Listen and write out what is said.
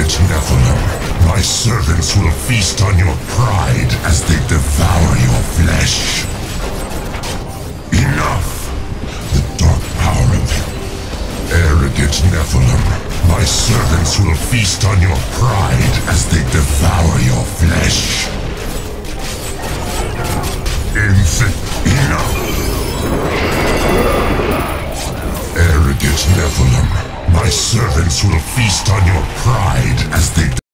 Arrogant Nephilim, my servants will feast on your pride as they devour your flesh. Enough! The dark power of Arrogant Nephilim, my servants will feast on your pride as they devour your flesh. Enough! Arrogant Nephilim, my servants will feast on your pride as they